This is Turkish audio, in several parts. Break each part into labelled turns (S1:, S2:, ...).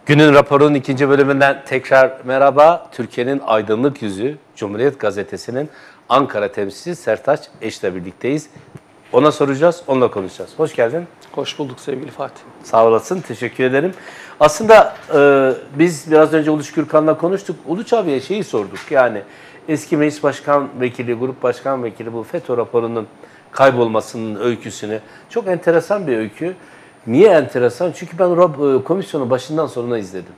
S1: Günün raporunun ikinci bölümünden tekrar merhaba. Türkiye'nin aydınlık yüzü Cumhuriyet Gazetesi'nin Ankara temsilcisi Sertaç Eş'le birlikteyiz. Ona soracağız, onunla konuşacağız. Hoş geldin.
S2: Hoş bulduk sevgili Fatih.
S1: Sağ olasın, teşekkür ederim. Aslında biz biraz önce Uluç Gürkan'la konuştuk. Uluç abiye şeyi sorduk, yani eski meclis başkan vekili, grup başkan vekili bu FETÖ raporunun kaybolmasının öyküsünü. Çok enteresan bir öykü. Niye enteresan? Çünkü ben komisyonu başından sonuna izledim.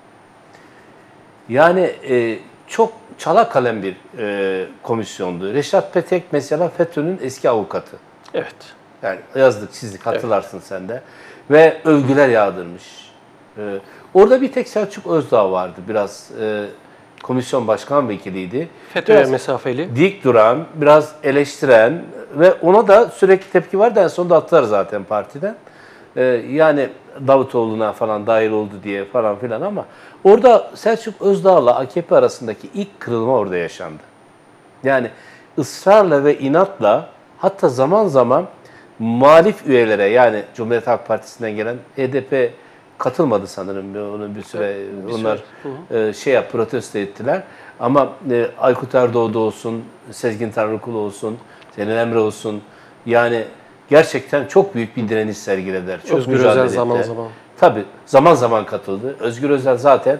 S1: Yani çok çanakkale bir komisyondu. Reşat Petek mesela FETÖ'nün eski avukatı.
S2: Evet.
S1: Yani yazdık, çizdik, hatırlarsın sen de. Ve övgüler yağdırmış. Orada bir tek Selçuk Özdağ vardı. Biraz komisyon başkan vekiliydi.
S2: FETÖ'ye mesafeli.
S1: Dik duran, biraz eleştiren ve ona da sürekli tepki vardı. En sonunda attılar zaten partiden. Yani Davutoğlu'na falan dahil oldu diye falan filan, ama orada Selçuk Özdağ'la AKP arasındaki ilk kırılma orada yaşandı. Yani ısrarla ve inatla, hatta zaman zaman muhalif üyelere, yani Cumhuriyet Halk Partisi'nden gelen HDP katılmadı sanırım, onu bir süre onlar protesto ettiler. Ama Aykut Erdoğdu olsun, Sezgin Tanrıkulu olsun, Celal Emre olsun, yani gerçekten çok büyük bir direniş sergilediler. Çok
S2: Özgür Özel zaman zaman.
S1: Tabii zaman zaman katıldı. Özgür Özel zaten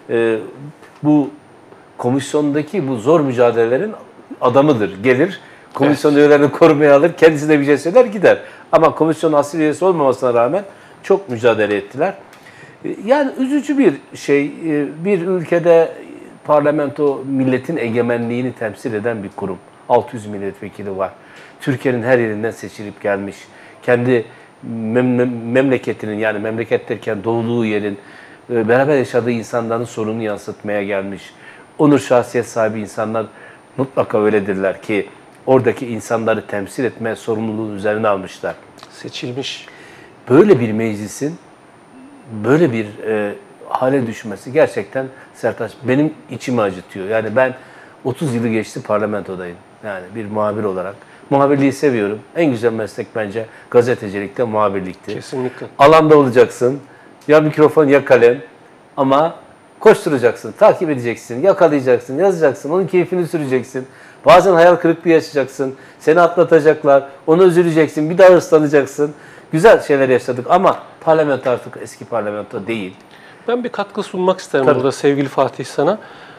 S1: bu komisyondaki bu zor mücadelelerin adamıdır. Gelir, komisyon üyelerini korumaya alır, kendisi de bir şey söyler gider. Ama komisyonun asil üyesi olmamasına rağmen çok mücadele ettiler. Yani üzücü bir şey. Bir ülkede parlamento milletin egemenliğini temsil eden bir kurum. 600 milletvekili var. Türkiye'nin her yerinden seçilip gelmiş. Kendi memleketinin, yani memleket derken doğduğu yerin, beraber yaşadığı insanların sorununu yansıtmaya gelmiş. Onur şahsiyet sahibi insanlar mutlaka öyledirler ki oradaki insanları temsil etme sorumluluğu üzerine almışlar.
S2: Seçilmiş.
S1: Böyle bir meclisin böyle bir hale düşmesi gerçekten, Sertaç, benim içimi acıtıyor. Yani ben 30 yılı geçti parlamentodayım. Yani bir muhabir olarak. Muhabirliği seviyorum. En güzel meslek bence gazetecilikte muhabirlikti.
S2: Kesinlikle.
S1: Alanda olacaksın. Ya mikrofon ya kalem. Ama koşturacaksın, takip edeceksin, yakalayacaksın, yazacaksın, onun keyfini süreceksin. Bazen hayal kırıklığı yaşayacaksın. Seni atlatacaklar, ona üzüleceksin, bir daha ıslanacaksın. Güzel şeyler yaşadık ama parlamento artık eski parlamento değil.
S2: Ben bir katkı sunmak isterim
S1: Tabii.
S2: burada sevgili Fatih sana.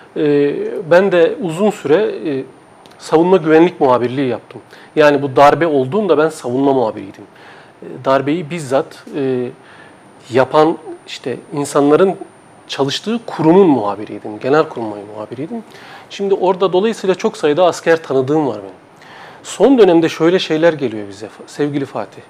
S2: Ben de uzun süre savunma güvenlik muhabirliği yaptım. Yani bu darbe olduğunda ben savunma muhabiriydim. Darbeyi bizzat yapan işte insanların çalıştığı kurumun muhabiriydim. Genelkurmay muhabiriydim. Şimdi orada dolayısıyla çok sayıda asker tanıdığım var benim. Son dönemde şöyle şeyler geliyor bize sevgili Fatih.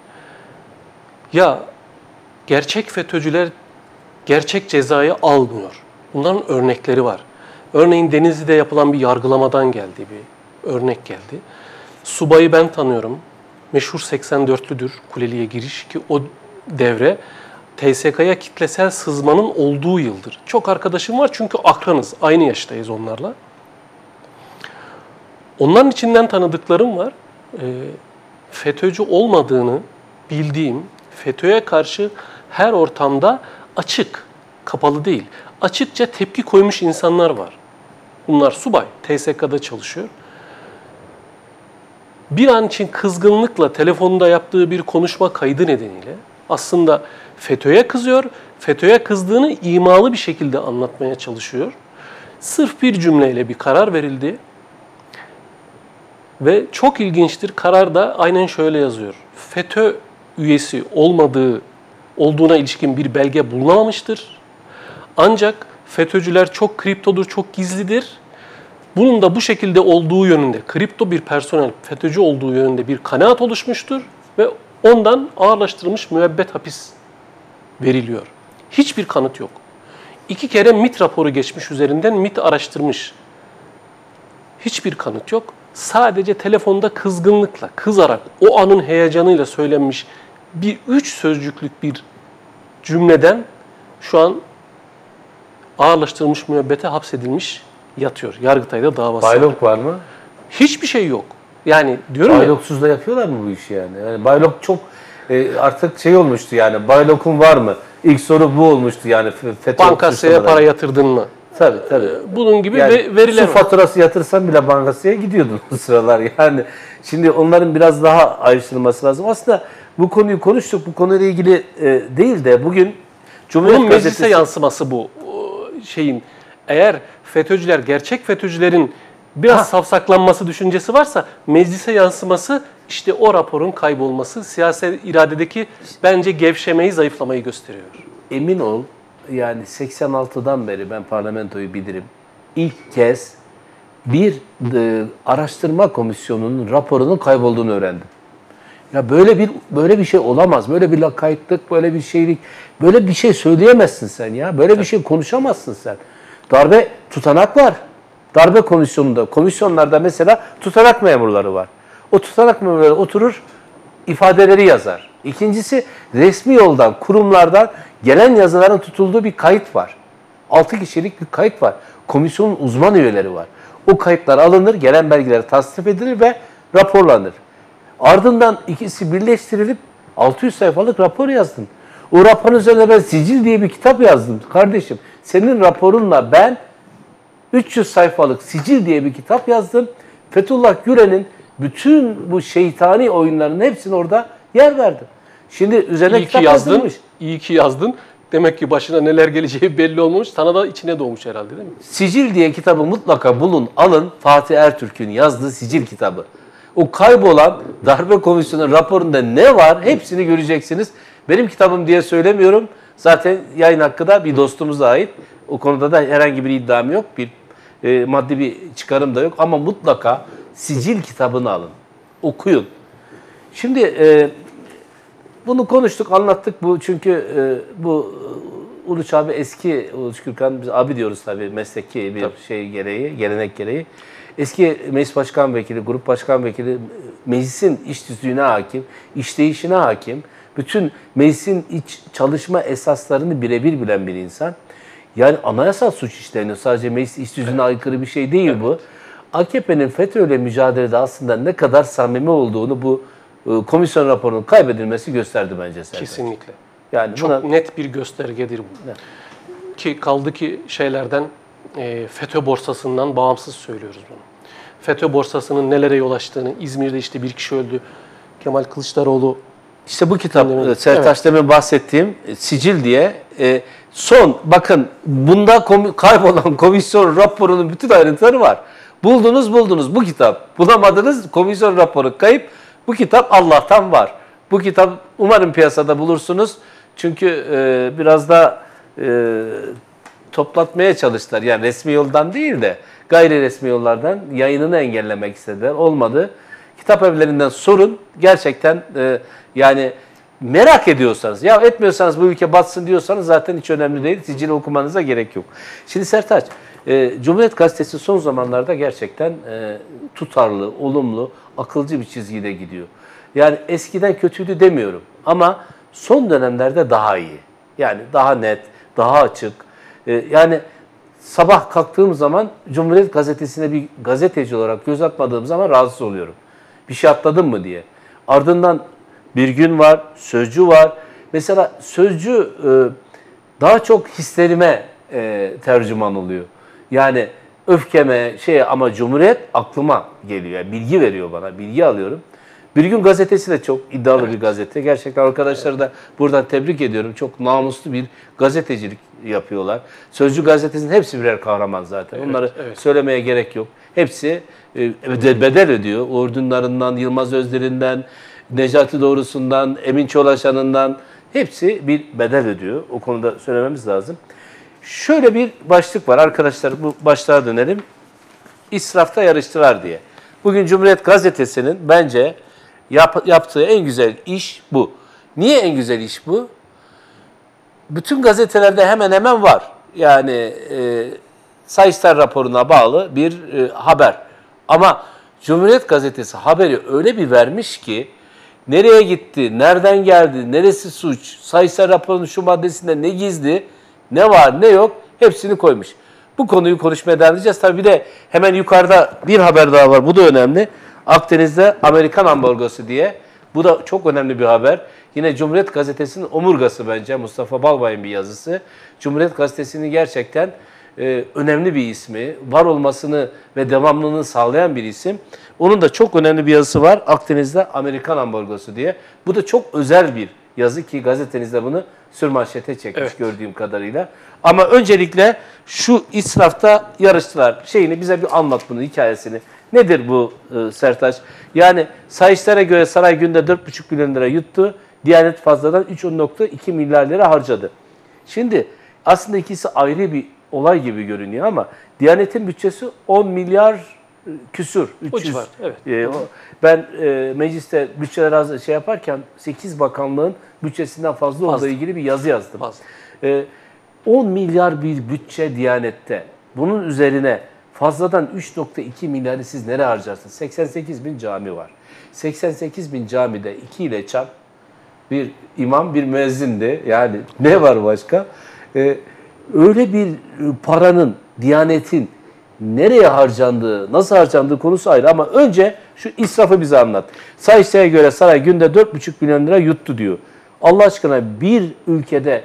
S2: Ya gerçek FETÖ'cüler gerçek cezayı almıyor. Bunların örnekleri var. Örneğin Denizli'de yapılan bir yargılamadan geldi bir örnek geldi. Subayı ben tanıyorum. Meşhur 84'lüdür Kuleli'ye giriş, ki o devre TSK'ya kitlesel sızmanın olduğu yıldır. Çok arkadaşım var çünkü akranız. Aynı yaştayız onlarla. Onların içinden tanıdıklarım var. FETÖ'cü olmadığını bildiğim, FETÖ'ye karşı her ortamda açık, kapalı değil, açıkça tepki koymuş insanlar var. Bunlar subay, TSK'da çalışıyor. Bir an için kızgınlıkla telefonda yaptığı bir konuşma kaydı nedeniyle aslında FETÖ'ye kızıyor, FETÖ'ye kızdığını imalı bir şekilde anlatmaya çalışıyor. Sırf bir cümleyle bir karar verildi ve çok ilginçtir, kararda aynen şöyle yazıyor. FETÖ üyesi olduğuna ilişkin bir belge bulunamamıştır. Ancak FETÖ'cüler çok kriptodur, çok gizlidir. Bunun da bu şekilde olduğu yönünde, kripto bir personel FETÖ'cü olduğu yönünde bir kanaat oluşmuştur ve ondan ağırlaştırılmış müebbet hapis veriliyor. Hiçbir kanıt yok. 2 kere MİT raporu geçmiş üzerinden, MİT araştırmış. Hiçbir kanıt yok. Sadece telefonda kızgınlıkla, kızarak, o anın heyecanıyla söylenmiş bir 3 sözcüklük bir cümleden şu an ağırlaştırılmış müebbete hapsedilmiş yatıyor. Yargıtay'da davası.
S1: Baylok var mı?
S2: Hiçbir şey yok. Yani diyorum
S1: Bayloksuz da yapıyorlar mı bu işi yani? Yani baylok çok artık şey olmuştu yani. Baylok'un var mı? İlk soru bu olmuştu yani. FETÖ
S2: Bankasya
S1: suçlamaları.
S2: para yatırdın mı?
S1: Tabii.
S2: Bunun gibi
S1: Yani
S2: veriler
S1: su
S2: var.
S1: faturası yatırsan bile bankasıya gidiyordun bu sıralar. Yani şimdi onların biraz daha ayrıştırılması lazım. Aslında bu konuyu konuştuk. Bu konuyla ilgili değil de bugün Cumhuriyet
S2: Bunun meclise
S1: Gazetesi...
S2: yansıması bu şeyin. Eğer FETÖ'cüler, gerçek FETÖ'cülerin biraz safsaklanması düşüncesi varsa meclise yansıması işte o raporun kaybolması, siyasi iradedeki bence gevşemeyi, zayıflamayı gösteriyor.
S1: Emin ol, yani 86'dan beri ben parlamentoyu bilirim. İlk kez bir araştırma komisyonunun raporunun kaybolduğunu öğrendim. Ya böyle bir şey olamaz. Böyle bir lakaytlık, böyle bir şeylik, böyle bir şey söyleyemezsin sen ya. Böyle bir şey konuşamazsın sen. Darbe tutanak var. Darbe komisyonunda, komisyonlarda mesela tutanak memurları var. O tutanak memurları oturur, ifadeleri yazar. İkincisi resmi yoldan, kurumlardan gelen yazıların tutulduğu bir kayıt var. 6 kişilik bir kayıt var. Komisyonun uzman üyeleri var. O kayıtlar alınır, gelen belgeler tasnif edilir ve raporlanır. Ardından ikisi birleştirilip 600 sayfalık rapor yazdın. O raporun üzerine ben Sicil diye bir kitap yazdım. Kardeşim, senin raporunla ben 300 sayfalık Sicil diye bir kitap yazdım. Fethullah Gülen'in bütün bu şeytani oyunlarının hepsini orada yer verdim. Şimdi üzerine
S2: İyi ki
S1: kitap
S2: yazdın,
S1: yazılmış.
S2: iyi ki yazdın. Demek ki başına neler geleceği belli olmamış. Sana da içine doğmuş herhalde değil mi?
S1: Sicil diye kitabı mutlaka bulun, alın. Fatih Ertürk'ün yazdığı Sicil kitabı. O kaybolan darbe komisyonu raporunda ne var hepsini göreceksiniz. Benim kitabım diye söylemiyorum. Zaten yayın hakkı da bir dostumuza ait. O konuda da herhangi bir iddiam yok. Bir maddi bir çıkarım da yok. Ama mutlaka Sicil kitabını alın. Okuyun. Şimdi bunu konuştuk, anlattık bu. Çünkü bu Uluç abi eski, Uluç Gürkan, biz abi diyoruz tabii mesleki bir şey gereği, gelenek gereği. Eski meclis başkan vekili, grup başkan vekili, meclisin iş düzlüğüne hakim, işleyişine hakim, bütün meclisin iç çalışma esaslarını birebir bilen bir insan. Yani anayasal suç işleniyor. Sadece meclis iş düzlüğüne aykırı bir şey değil bu. AKP'nin FETÖ'yle mücadelede aslında ne kadar samimi olduğunu bu komisyon raporunun kaybedilmesi gösterdi bence.
S2: Kesinlikle.
S1: Yani
S2: çok net bir göstergedir bu. Evet. Ki kaldı ki şeylerden FETÖ borsasından bağımsız söylüyoruz bunu. FETÖ borsasının nelere yol açtığını, İzmir'de işte bir kişi öldü. Kemal Kılıçdaroğlu.
S1: İşte bu kitap Sertaç demin bahsettiğim Sicil diye son bakın bunda kaybolan komisyon raporunun bütün ayrıntıları var. Buldunuz bu kitap. Bulamadınız komisyon raporu kayıp. Bu kitap Allah'tan var. Bu kitap umarım piyasada bulursunuz. Çünkü biraz da toplatmaya çalıştılar. Yani resmi yoldan değil de gayri resmi yollardan yayınını engellemek istediler. Olmadı. Kitap evlerinden sorun. Gerçekten yani merak ediyorsanız, ya etmiyorsanız bu ülke batsın diyorsanız zaten hiç önemli değil. Sicil'i okumanıza gerek yok. Şimdi Sertaç, Cumhuriyet Gazetesi son zamanlarda gerçekten tutarlı, olumlu, akılcı bir çizgide gidiyor. Yani eskiden kötüydü demiyorum ama son dönemlerde daha iyi. Yani daha net, daha açık. Yani sabah kalktığım zaman Cumhuriyet Gazetesi'ne bir gazeteci olarak göz atmadığım zaman rahatsız oluyorum. Bir şey atladım mı diye. Ardından Bir Gün var, Sözcü var. Mesela Sözcü daha çok hislerime tercüman oluyor. Yani öfkeme, ama Cumhuriyet aklıma geliyor. Yani bilgi veriyor bana, bilgi alıyorum. Bir Gün gazetesi de çok iddialı bir gazete. Gerçekten arkadaşları da buradan tebrik ediyorum. Çok namuslu bir gazetecilik yapıyorlar. Sözcü gazetesinin hepsi birer kahraman zaten. Onları söylemeye gerek yok. Hepsi bedel ödüyor. Ordunlarından, Yılmaz Özder'inden, Necati Doğrusu'ndan, Emin Çolaşan'ından hepsi bir bedel ödüyor. O konuda söylememiz lazım. Şöyle bir başlık var arkadaşlar. Bu başlığa dönelim. İsrafta yarıştılar diye. Bugün Cumhuriyet Gazetesi'nin bence yaptığı en güzel iş bu. Niye en güzel iş bu? Bütün gazetelerde hemen hemen var. Yani Sayıştay raporuna bağlı bir haber. Ama Cumhuriyet Gazetesi haberi öyle bir vermiş ki nereye gitti, nereden geldi, neresi suç, Sayıştay raporunun şu maddesinde ne gizli, ne var, ne yok hepsini koymuş. Bu konuyu konuşmaya devam edeceğiz. Tabii bir de hemen yukarıda bir haber daha var. Bu da önemli. Akdeniz'de Amerikan ambargosu diye Bu da çok önemli bir haber. Yine Cumhuriyet Gazetesi'nin omurgası bence Mustafa Balbay'ın bir yazısı. Cumhuriyet Gazetesi'nin gerçekten önemli bir ismi, var olmasını ve devamlılığını sağlayan bir isim. Onun da çok önemli bir yazısı var. Akdeniz'de Amerikan ambargosu diye. Bu da çok özel bir yazı ki gazetenizde bunu sürmanşete çekmiş
S2: Evet.
S1: gördüğüm kadarıyla. Ama öncelikle şu israfta yarıştılar şeyini bize bir anlat bunun hikayesini. Nedir bu Sertaç? Yani sayışlara göre saray günde 4,5 milyon lira yuttu. Diyanet fazladan 3,2 milyar lira harcadı. Şimdi aslında ikisi ayrı bir olay gibi görünüyor ama Diyanet'in bütçesi 10 milyar küsür. 300.
S2: O civar, evet.
S1: Ben mecliste bütçeler şey yaparken 8 bakanlığın bütçesinden fazla olduğu ilgili bir yazı yazdım.
S2: Fazla.
S1: 10 milyar bir bütçe Diyanet'te. Bunun üzerine fazladan 3,2 milyarı siz nereye harcarsınız? 88 bin cami var. 88 bin camide 2 ile çarp, bir imam bir müezzindi. Yani ne var başka? Öyle bir paranın, Diyanet'in nereye harcandığı, nasıl harcandığı konusu ayrı ama önce şu israfı bize anlat. Sayıştay'a göre saray günde 4,5 milyon lira yuttu diyor. Allah aşkına bir ülkede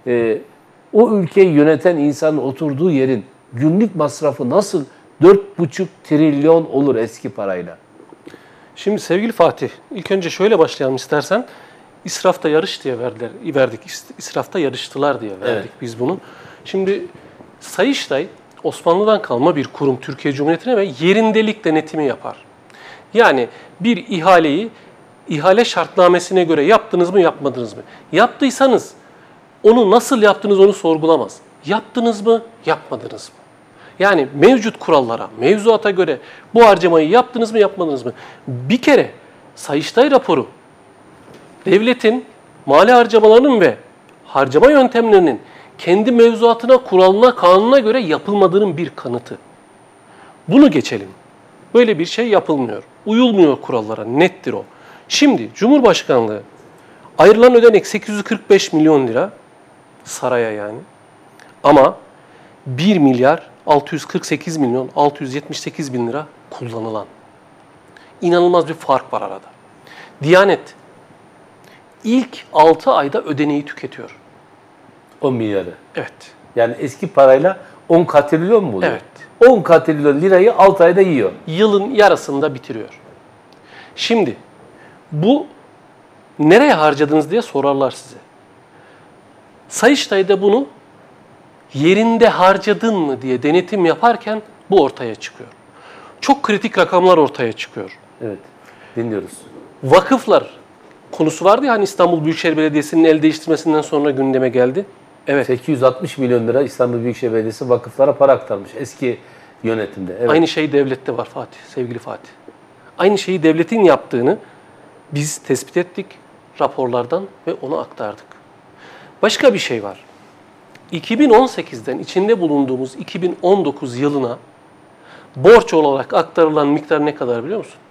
S1: o ülkeyi yöneten insanın oturduğu yerin günlük masrafı nasıl 4,5 trilyon olur eski parayla?
S2: Şimdi sevgili Fatih, ilk önce şöyle başlayalım istersen. İsrafta yarış diye verdik. İsrafta yarıştılar diye verdik
S1: Evet.
S2: biz bunu. Şimdi Sayıştay Osmanlı'dan kalma bir kurum Türkiye Cumhuriyeti'ne ve yerindelik denetimi yapar. Yani bir ihale şartnamesine göre yaptınız mı yapmadınız mı? Yaptıysanız onu nasıl yaptınız onu sorgulamaz. Yaptınız mı yapmadınız mı? Yani mevcut kurallara, mevzuata göre bu harcamayı yaptınız mı yapmadınız mı? Bir kere Sayıştay raporu devletin mali harcamalarının ve harcama yöntemlerinin kendi mevzuatına, kuralına, kanuna göre yapılmadığının bir kanıtı. Bunu geçelim. Böyle bir şey yapılmıyor. Uyulmuyor kurallara. Nettir o. Şimdi Cumhurbaşkanlığı ayrılan ödenek 845 milyon lira saraya yani. Ama 1 milyar 648 milyon 678 bin lira kullanılan. İnanılmaz bir fark var arada. Diyanet ilk 6 ayda ödeneği tüketiyor.
S1: 10 milyarı.
S2: Evet.
S1: Yani eski parayla 10 katrilyon mu oluyor?
S2: Evet.
S1: 10 katrilyon lirayı 6 ayda yiyor.
S2: Yılın yarısında bitiriyor. Şimdi bu nereye harcadınız diye sorarlar size. Sayıştay'da bunu yerinde harcadın mı diye denetim yaparken bu ortaya çıkıyor. Çok kritik rakamlar ortaya çıkıyor.
S1: Evet. Dinliyoruz.
S2: Vakıflar konusu vardı ya hani İstanbul Büyükşehir Belediyesi'nin el değiştirmesinden sonra gündeme geldi. Evet.
S1: 860 milyon lira İstanbul Büyükşehir Belediyesi vakıflara para aktarmış eski yönetimde. Evet.
S2: Aynı şey devlette var Fatih, sevgili Fatih. Aynı şeyi devletin yaptığını biz tespit ettik raporlardan ve onu aktardık. Başka bir şey var. 2018'den içinde bulunduğumuz 2019 yılına borç olarak aktarılan miktar ne kadar biliyor musun?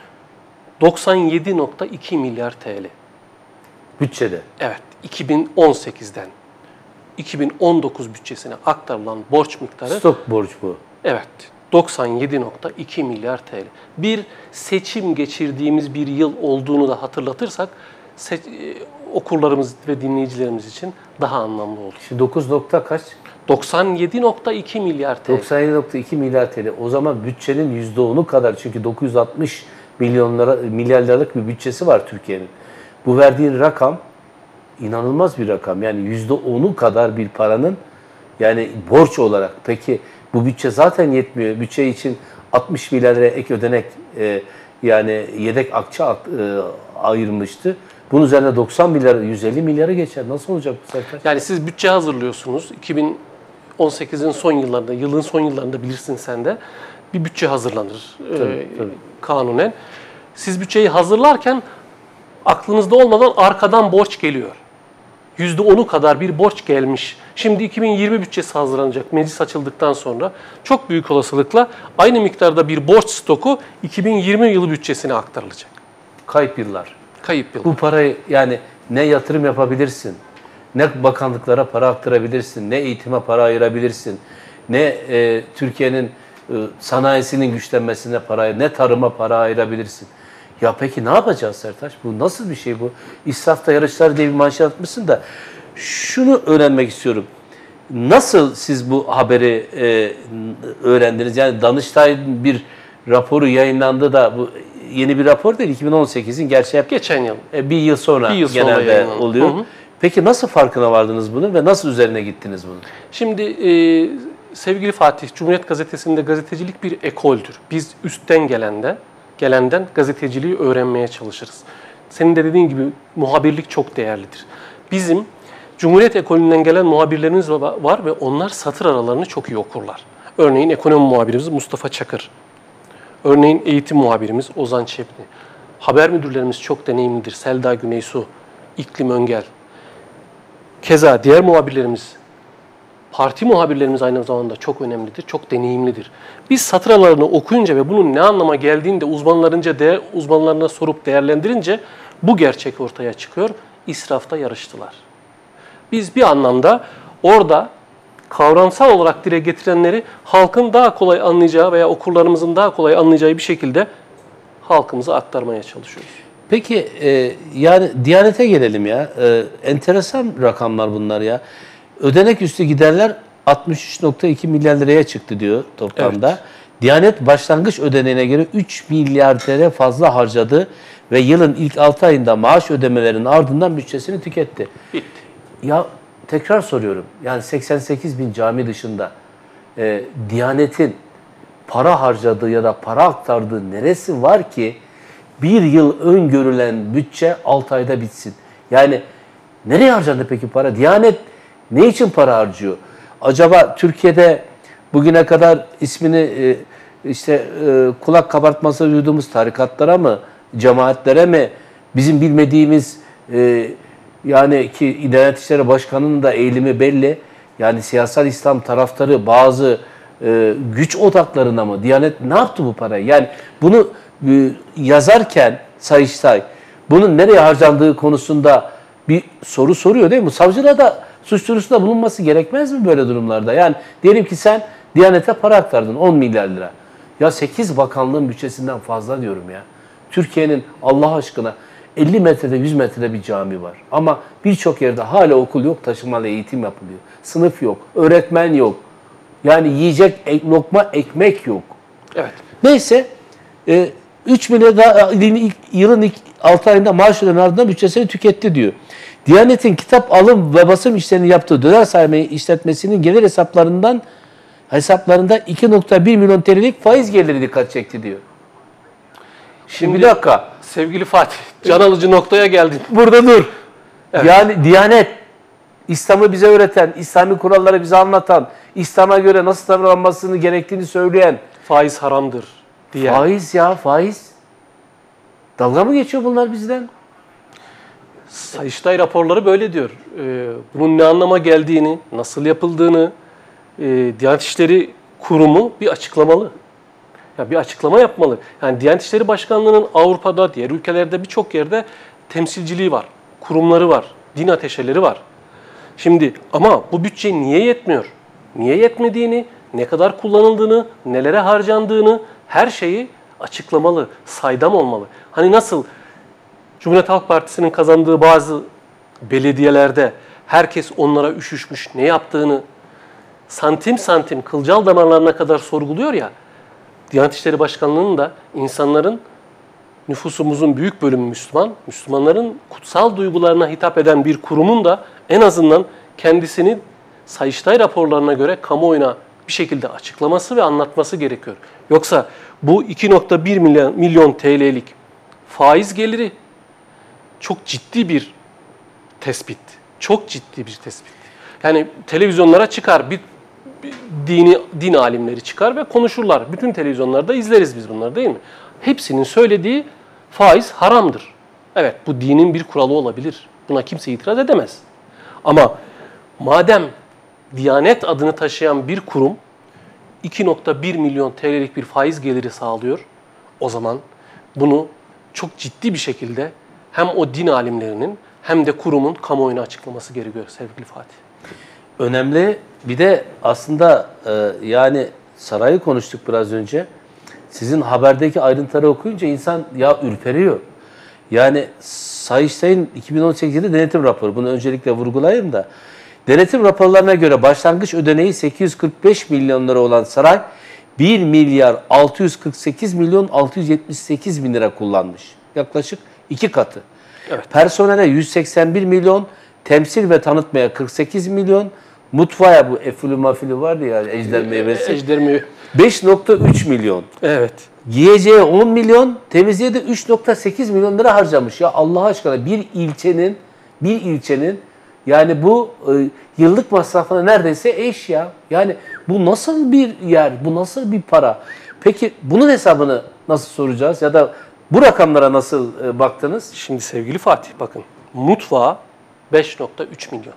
S2: 97,2 milyar TL.
S1: Bütçede.
S2: Evet, 2018'den 2019 bütçesine aktarılan borç miktarı
S1: Stok borç bu.
S2: evet 97,2 milyar TL. Bir seçim geçirdiğimiz bir yıl olduğunu da hatırlatırsak okurlarımız ve dinleyicilerimiz için daha anlamlı olur.
S1: Şimdi 9 nokta kaç?
S2: 97,2 milyar TL.
S1: 97,2 milyar TL. O zaman bütçenin %10'u kadar çünkü 960 milyar liralık bir bütçesi var Türkiye'nin. Bu verdiğin rakam inanılmaz bir rakam. Yani %10'u kadar bir paranın yani borç olarak. Peki bu bütçe zaten yetmiyor. Bütçe için 60 milyar lira ek ödenek yani yedek akçe ayırmıştı. Bunun üzerine 90 milyar, 150 milyara geçer. Nasıl olacak bu sefer?
S2: Yani siz bütçe hazırlıyorsunuz. 2018'in son yıllarında, yılın son yıllarında bilirsin sen de bir bütçe hazırlanır
S1: Tabii.
S2: kanunen. Siz bütçeyi hazırlarken aklınızda olmadan arkadan borç geliyor. %10'u kadar bir borç gelmiş. Şimdi 2020 bütçesi hazırlanacak meclis açıldıktan sonra çok büyük olasılıkla aynı miktarda bir borç stoku 2020 yılı bütçesine aktarılacak.
S1: Kayıp yıllar.
S2: Kayıp yıl.
S1: Bu parayı yani ne yatırım yapabilirsin, ne bakanlıklara para aktarabilirsin, ne eğitime para ayırabilirsin, ne Türkiye'nin sanayisinin güçlenmesine para, ne tarıma para ayırabilirsin. Ya peki ne yapacağız Sertaç? Bu nasıl bir şey bu? İsrafta yarışlar diye bir manşet atmışsın da şunu öğrenmek istiyorum. Nasıl siz bu haberi öğrendiniz? Yani Danıştay'ın bir raporu yayınlandı da bu yeni bir rapor değil, 2018'in gerçi hep
S2: Geçen yıl.
S1: bir yıl sonra genelde
S2: yayınlandı.
S1: oluyor.
S2: Hı hı.
S1: Peki nasıl farkına vardınız bunu ve nasıl üzerine gittiniz bunun?
S2: Şimdi sevgili Fatih, Cumhuriyet Gazetesi'nde gazetecilik bir ekoldür. Biz üstten gelenden gazeteciliği öğrenmeye çalışırız. Senin de dediğin gibi muhabirlik çok değerlidir. Bizim Cumhuriyet ekolünden gelen muhabirlerimiz var ve onlar satır aralarını çok iyi okurlar. Örneğin ekonomi muhabirimiz Mustafa Çakır. Örneğin eğitim muhabirimiz Ozan Çepni. Haber müdürlerimiz çok deneyimlidir. Selda Güneysu, İklim Öngel. Keza diğer muhabirlerimiz, parti muhabirlerimiz aynı zamanda çok önemlidir, çok deneyimlidir. Biz satır aralarını okuyunca ve bunun ne anlama geldiğini de uzmanlarına sorup değerlendirince bu gerçek ortaya çıkıyor. İsrafta yarıştılar. Biz bir anlamda orada kavramsal olarak dile getirenleri halkın daha kolay anlayacağı veya okurlarımızın daha kolay anlayacağı bir şekilde halkımıza aktarmaya çalışıyoruz.
S1: Peki yani Diyanet'e gelelim ya. Enteresan rakamlar bunlar ya. Ödenek üstü giderler 63,2 milyar liraya çıktı diyor toplamda.
S2: Evet.
S1: Diyanet başlangıç ödeneğine göre 3 milyar TL fazla harcadı ve yılın ilk 6 ayında maaş ödemelerinin ardından bütçesini tüketti.
S2: Bitti.
S1: Ya tekrar soruyorum. Yani 88 bin cami dışında Diyanet'in para harcadığı ya da para aktardığı neresi var ki bir yıl öngörülen bütçe 6 ayda bitsin? Yani nereye harcandı peki para? Diyanet ne için para harcıyor? Acaba Türkiye'de bugüne kadar ismini kulak kabartması duyduğumuz tarikatlara mı, cemaatlere mi, bizim bilmediğimiz yani ki Diyanet İşleri Başkanı'nın da eğilimi belli. Yani siyasal İslam taraftarı bazı güç odaklarına mı? Diyanet ne yaptı bu parayı? Yani bunu yazarken Sayıştay bunun nereye harcandığı konusunda bir soru soruyor değil mi? Savcılığa da suç duyurusunda bulunması gerekmez mi böyle durumlarda? Yani diyelim ki sen Diyanet'e para aktardın 10 milyar lira. Ya 8 bakanlığın bütçesinden fazla diyorum ya. Türkiye'nin Allah aşkına 50 metrede 100 metrede bir cami var. Ama birçok yerde hala okul yok, taşımalı eğitim yapılıyor. Sınıf yok, öğretmen yok. Yani yiyecek lokma ekmek yok.
S2: Evet.
S1: Neyse 3 milyar daha yılın ilk 6 ayında maaş ödemenin ardından bütçesini tüketti diyor. Diyanet'in kitap alım ve basım işlerini yaptığı döner saymayı işletmesinin gelir hesaplarında 2,1 milyon TL'lik faiz geliri dikkat çekti diyor. Şimdi bir dakika.
S2: Sevgili Fatih, can alıcı noktaya geldin.
S1: Burada dur.
S2: Evet.
S1: Yani Diyanet, İslam'ı bize öğreten, İslami kuralları bize anlatan, İslam'a göre nasıl davranmasını gerektiğini söyleyen.
S2: Faiz haramdır diye.
S1: Faiz ya, faiz. Dalga mı geçiyor bunlar bizden?
S2: Sayıştay raporları böyle diyor. Bunun ne anlama geldiğini, nasıl yapıldığını Diyanet İşleri Kurumu bir açıklamalı. Ya bir açıklama yapmalı. Yani Diyanet İşleri Başkanlığı'nın Avrupa'da, diğer ülkelerde birçok yerde temsilciliği var, kurumları var, din ateşeleri var. Şimdi ama bu bütçe niye yetmiyor? Niye yetmediğini, ne kadar kullanıldığını, nelere harcandığını her şeyi açıklamalı, saydam olmalı. Hani nasıl Cumhuriyet Halk Partisi'nin kazandığı bazı belediyelerde herkes onlara üşüşmüş, ne yaptığını santim santim kılcal damarlarına kadar sorguluyor ya, Diyanet İşleri Başkanlığı'nın da insanların, nüfusumuzun büyük bölümü Müslüman, Müslümanların kutsal duygularına hitap eden bir kurumun da en azından kendisini Sayıştay raporlarına göre kamuoyuna bir şekilde açıklaması ve anlatması gerekiyor. Yoksa bu 2,1 milyon TL'lik faiz geliri çok ciddi bir tespit. Çok ciddi bir tespit. Yani televizyonlara çıkar, bir din alimleri çıkar ve konuşurlar. Bütün televizyonlarda izleriz biz bunları değil mi? Hepsinin söylediği faiz haramdır. Evet, bu dinin bir kuralı olabilir. Buna kimse itiraz edemez. Ama madem Diyanet adını taşıyan bir kurum 2,1 milyon TL'lik bir faiz geliri sağlıyor, o zaman bunu çok ciddi bir şekilde hem o din alimlerinin hem de kurumun kamuoyuna açıklaması gerekiyor sevgili Fatih.
S1: Önemli. Bir de aslında yani sarayı konuştuk biraz önce. sizin haberdeki ayrıntıları okuyunca insan ya ürperiyor. Yani Sayıştay'ın 2018'de denetim raporu, bunu öncelikle vurgulayayım da, denetim raporlarına göre başlangıç ödeneği 845 milyon lira olan saray 1 milyar 648 milyon 678 bin lira kullanmış. Yaklaşık 2 katı.
S2: Evet.
S1: Personele 181 milyon, temsil ve tanıtmaya 48 milyon, mutfağa bu efülü mafülü vardı ya, ejder meyvesi,
S2: Ejder mi?
S1: 5,3 milyon.
S2: Evet.
S1: Giyeceğe 10 milyon, temizliğe de 3,8 milyon lira harcamış. Ya Allah aşkına bir ilçenin yani bu yıllık masrafına neredeyse eş ya. Yani bu nasıl bir yer, bu nasıl bir para? Peki bunun hesabını nasıl soracağız ya da bu rakamlara nasıl baktınız?
S2: Şimdi sevgili Fatih bakın. Mutfağa 5,3 milyon.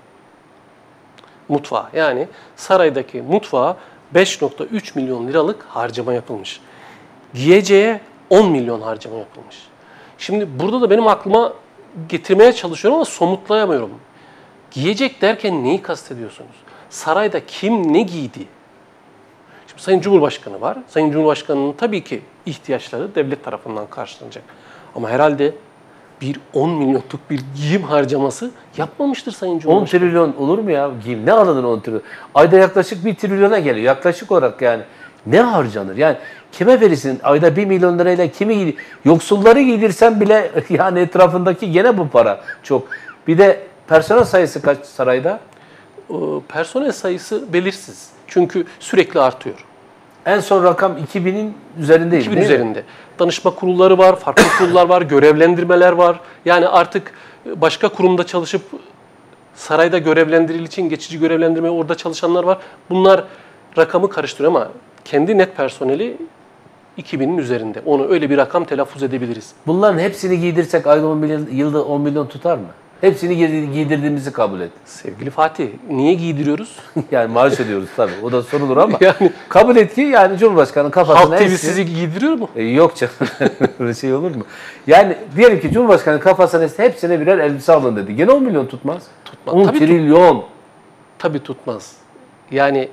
S2: Mutfağa yani saraydaki mutfağa 5,3 milyon liralık harcama yapılmış. Giyeceğe 10 milyon harcama yapılmış. Şimdi burada da benim aklıma getirmeye çalışıyorum ama somutlayamıyorum. Giyecek derken neyi kastediyorsunuz? Sarayda kim ne giydi? Şimdi Sayın Cumhurbaşkanı var. Sayın Cumhurbaşkanı'nın tabii ki ihtiyaçları devlet tarafından karşılanacak. Ama herhalde bir 10 milyonluk bir giyim harcaması yapmamıştır Sayın
S1: 10
S2: Cumhurbaşkanı.
S1: trilyon olur mu ya? Giyim ne alınır 10 trilyon? Ayda yaklaşık 1 trilyona geliyor. Yaklaşık olarak yani. Ne harcanır? Yani kime verirsin? Ayda 1 milyon lirayla kimi giydir? Yoksulları giydirsen bile yani etrafındaki gene bu para çok. Bir de personel sayısı kaç sarayda?
S2: Personel sayısı belirsiz. Çünkü sürekli artıyor.
S1: En son rakam 2000'in üzerindeydi
S2: 2000
S1: değil mi?
S2: üzerinde. Danışma kurulları var, farklı kurullar var, görevlendirmeler var. Yani artık başka kurumda çalışıp sarayda görevlendirildiği için geçici görevlendirme orada çalışanlar var. Bunlar rakamı karıştırıyor ama kendi net personeli 2000'in üzerinde. Onu öyle bir rakam telaffuz edebiliriz.
S1: Bunların hepsini giydirsek ayda 10 milyon, yılda 10 milyon tutar mı? Hepsini giydirdiğimizi kabul et.
S2: Sevgili Fatih, niye giydiriyoruz?
S1: Yani maaş ödüyoruz tabii. O da sorulur ama
S2: Yani
S1: kabul et ki yani Cumhurbaşkanı kafasına
S2: Halk TV
S1: esti.
S2: sizi giydiriyor mu?
S1: Yok canım. Öyle şey olur mu? Yani diyelim ki Cumhurbaşkanı kafasına esti, hepsine birer elbise alın dedi. Gene 10 milyon tutmaz.
S2: Tutmaz.
S1: 10
S2: Tabii
S1: trilyon.
S2: Tabii tutmaz. Yani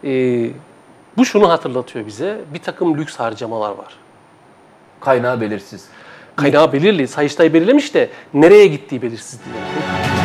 S2: bu şunu hatırlatıyor bize. Bir takım lüks harcamalar var.
S1: Kaynağı belirsiz.
S2: Kaynağı belirli. Sayıştay belirlemiş de nereye gittiği belirsiz diye.